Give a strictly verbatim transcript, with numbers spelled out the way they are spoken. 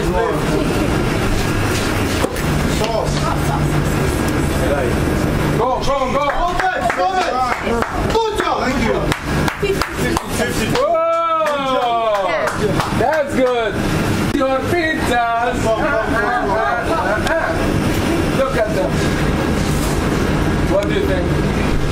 Sauce. Go, go, go. Okay, stop it. Good job. Thank you. fifty. Whoa! That's good. Your pizzas. Look at them. What do you think?